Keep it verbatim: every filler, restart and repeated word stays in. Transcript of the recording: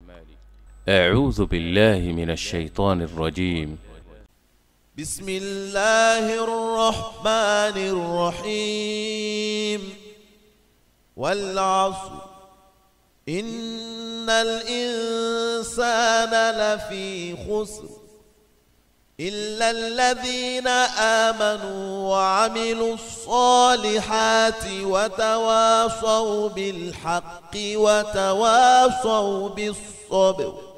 أعوذ بالله من الشيطان الرجيم. بسم الله الرحمن الرحيم. والعصر إن الإنسان لفي خسر إلا الذين آمنوا وعملوا الصالحات وتواصوا بالحق وتواصوا بالصبر.